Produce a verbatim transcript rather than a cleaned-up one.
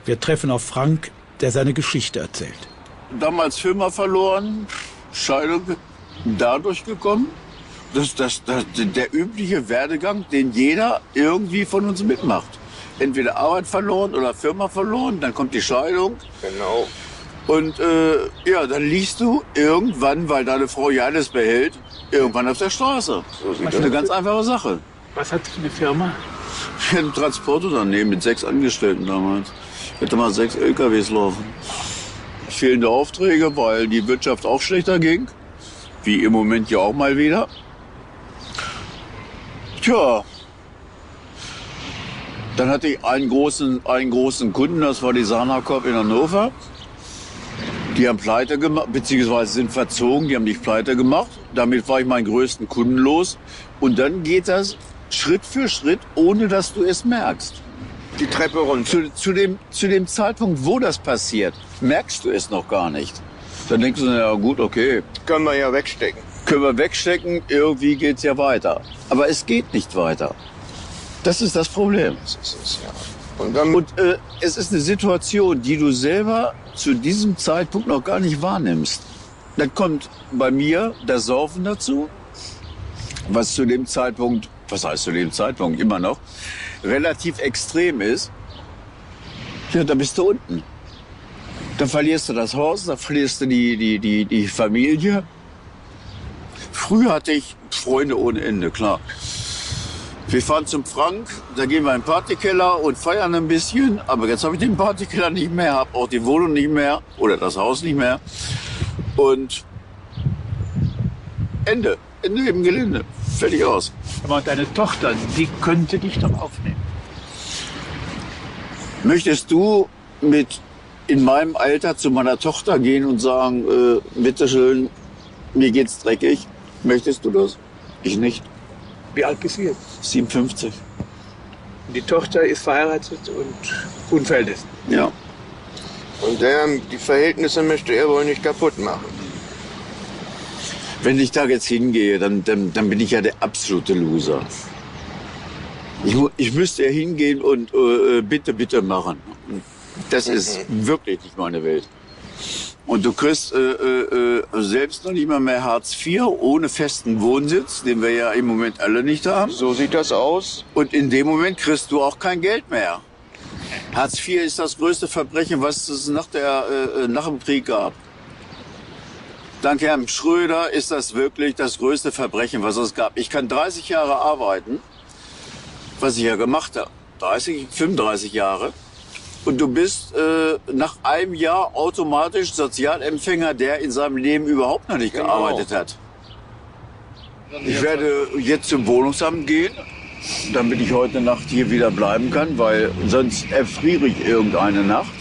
Wir treffen auf Frank, der seine Geschichte erzählt. Damals Firma verloren, Scheidung dadurch gekommen. Das, das, das, der übliche Werdegang, den jeder irgendwie von uns mitmacht. Entweder Arbeit verloren oder Firma verloren, dann kommt die Scheidung. Genau. Und äh, ja, dann liegst du irgendwann, weil deine Frau ja alles behält, irgendwann auf der Straße. So das ist eine ganz einfache Sache. Was hat für eine Firma? Ein Transportunternehmen mit sechs Angestellten damals. Ich hatte mal sechs L K Ws laufen. Fehlende Aufträge, weil die Wirtschaft auch schlechter ging. Wie im Moment ja auch mal wieder. Tja. Dann hatte ich einen großen, einen großen Kunden, das war die Sana-Corp in Hannover. Die haben pleite gemacht, beziehungsweise sind verzogen, die haben nicht pleite gemacht. Damit war ich meinen größten Kunden los. Und dann geht das Schritt für Schritt, ohne dass du es merkst. Die Treppe runter. Zu, zu, dem, zu dem Zeitpunkt, wo das passiert, merkst du es noch gar nicht. Dann denkst du, ja gut, okay. Können wir ja wegstecken. Können wir wegstecken, irgendwie geht's ja weiter. Aber es geht nicht weiter. Das ist das Problem. Das ist es, ja. Und, dann, Und äh, es ist eine Situation, die du selber zu diesem Zeitpunkt noch gar nicht wahrnimmst. Dann kommt bei mir das Saufen dazu, was zu dem Zeitpunkt, was heißt zu dem Zeitpunkt immer noch, relativ extrem ist. Ja, da bist du unten. Dann verlierst du das Haus, dann verlierst du die, die, die, die Familie. Früher hatte ich Freunde ohne Ende, klar. Wir fahren zum Frank, da gehen wir in den Partykeller und feiern ein bisschen. Aber jetzt habe ich den Partykeller nicht mehr, habe auch die Wohnung nicht mehr oder das Haus nicht mehr. Und Ende, Ende im Gelände, fertig aus. Aber deine Tochter, die könnte dich doch aufnehmen. Möchtest du mit in meinem Alter zu meiner Tochter gehen und sagen, äh, bitteschön, mir geht's dreckig? Möchtest du das? Ich nicht. Wie alt bist du jetzt? siebenundfünfzig. Die Tochter ist verheiratet und unverhältnismäßig. Ja. und der, die Verhältnisse möchte er wohl nicht kaputt machen. Wenn ich da jetzt hingehe, dann, dann, dann bin ich ja der absolute Loser. Ich, mu- ich müsste ja hingehen und äh, bitte, bitte machen. Das ist wirklich nicht meine Welt. Und du kriegst äh, äh, selbst noch nicht mal mehr Hartz vier ohne festen Wohnsitz, den wir ja im Moment alle nicht haben. So sieht das aus. Und in dem Moment kriegst du auch kein Geld mehr. Hartz vier ist das größte Verbrechen, was es nach, der, äh, nach dem Krieg gab. Dank Herrn Schröder ist das wirklich das größte Verbrechen, was es gab. Ich kann dreißig Jahre arbeiten, was ich ja gemacht habe. dreißig, fünfunddreißig Jahre. Und du bist äh, nach einem Jahr automatisch Sozialempfänger, der in seinem Leben überhaupt noch nicht Genau. gearbeitet hat. Ich werde jetzt zum Wohnungsamt gehen, damit ich heute Nacht hier wieder bleiben kann, weil sonst erfriere ich irgendeine Nacht.